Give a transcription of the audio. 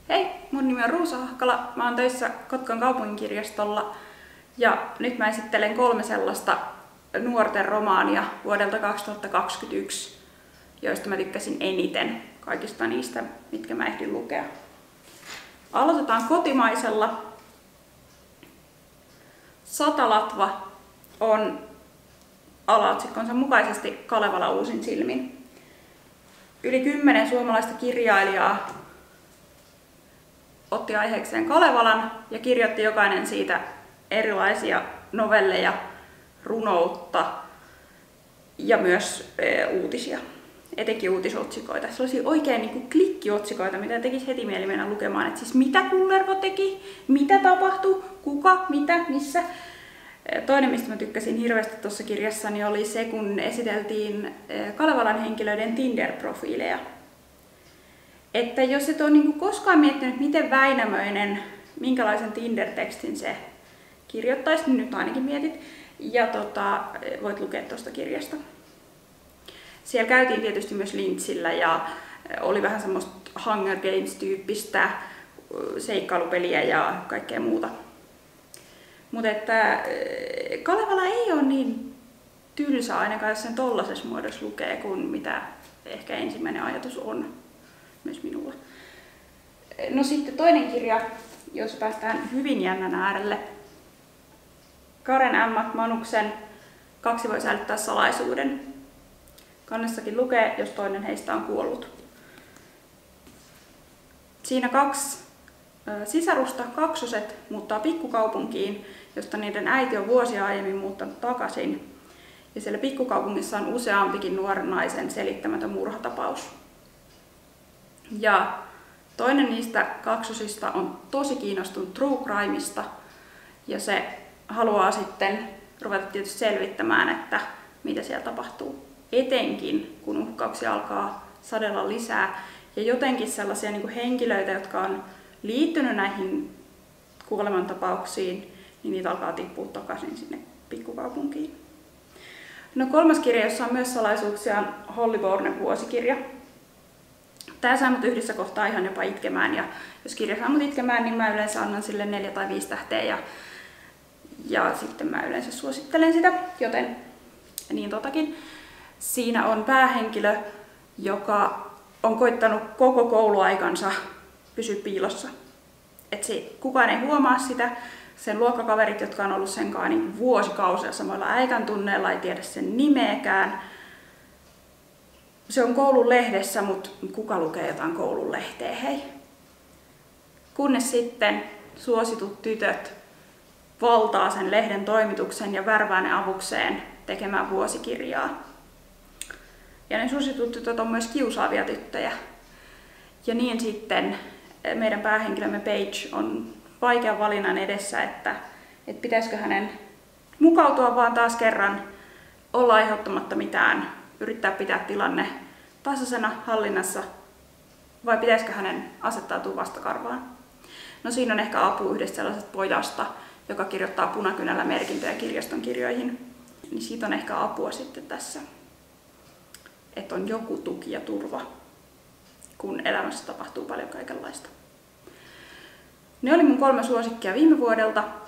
Hei, mun nimi on Ruusa Hahkala. Mä oon töissä Kotkan kaupunginkirjastolla ja nyt mä esittelen 3 sellaista nuorten romaania vuodelta 2021, joista mä tykkäsin eniten kaikista niistä, mitkä mä ehdin lukea. Aloitetaan kotimaisella. Satalatva on alaotsikkonsa mukaisesti Kalevala uusin silmin. Yli 10 suomalaista kirjailijaa otti aiheekseen Kalevalan ja kirjoitti jokainen siitä erilaisia novelleja, runoutta ja myös uutisia. Etenkin uutisotsikoita. Sellaisia oikein klikkiotsikoita, mitä tekisi heti mieli mennä lukemaan. Että siis mitä Kullervo teki, mitä tapahtui, kuka, mitä, missä. Toinen, mistä mä tykkäsin hirveästi tuossa kirjassani, oli se, kun esiteltiin Kalevalan henkilöiden Tinder-profiileja. Että jos et ole koskaan miettinyt, miten Väinämöinen, minkälaisen Tinder-tekstin se kirjoittaisi, niin nyt ainakin mietit. Ja voit lukea tuosta kirjasta. Siellä käytiin tietysti myös lintsillä ja oli vähän semmoista Hunger Games-tyyppistä seikkailupeliä ja kaikkea muuta. Mutta että Kalevala ei ole niin tylsä ainakaan, jos sen tollaisessa muodossa lukee, kuin mitä ehkä ensimmäinen ajatus on myös minulla. No sitten toinen kirja, jossa päästään hyvin jännän äärelle. Karen M. Manuksen Kaksi voi säilyttää salaisuuden. Kannessakin lukee, jos toinen heistä on kuollut. Siinä 2 sisarusta, kaksoset, muuttaa pikkukaupunkiin, josta niiden äiti on vuosia aiemmin muuttanut takaisin. Ja siellä pikkukaupungissa on useampikin nuoren naisen selittämätön murhatapaus. Ja toinen niistä kaksosista on tosi kiinnostunut true crimeista ja se haluaa sitten ruveta tietysti selvittämään, että mitä siellä tapahtuu. Etenkin kun uhkauksia alkaa sadella lisää ja jotenkin sellaisia henkilöitä, jotka on liittynyt näihin kuolemantapauksiin, niin niitä alkaa tippua takaisin sinne pikkukaupunkiin. No 3. kirja, jossa on myös salaisuuksia, on Holly Bornen vuosikirja. Tää saa mut yhdessä kohtaa ihan jopa itkemään ja jos kirja saa mut itkemään, niin mä yleensä annan sille 4 tai 5 tähteä ja sitten mä yleensä suosittelen sitä, joten niin Siinä on päähenkilö, joka on koittanut koko kouluaikansa pysyä piilossa. Kukaan ei huomaa sitä. Sen luokkakaverit, jotka on ollut sen kanssa vuosikausia samoilla äikän tunneilla, ei tiedä sen nimeäkään. Se on koulun lehdessä, mutta kuka lukee jotain koulun lehteä, hei? Kunnes sitten suositut tytöt valtaa sen lehden toimituksen ja värvää ne avukseen tekemään vuosikirjaa. Ja ne suositut tytöt on myös kiusaavia tyttöjä. Ja niin sitten meidän päähenkilömme Paige on vaikean valinnan edessä, että pitäisikö hänen mukautua vaan taas kerran, olla aiheuttamatta mitään, yrittää pitää tilanne tasaisena hallinnassa, vai pitäisikö hänen asettautua vastakarvaan. No siinä on ehkä apu yhdestä sellaisesta pojasta, joka kirjoittaa punakynällä merkintöjä kirjaston kirjoihin. Niin siitä on ehkä apua sitten tässä, että on joku tuki ja turva, kun elämässä tapahtuu paljon kaikenlaista. Ne oli mun 3 suosikkia viime vuodelta.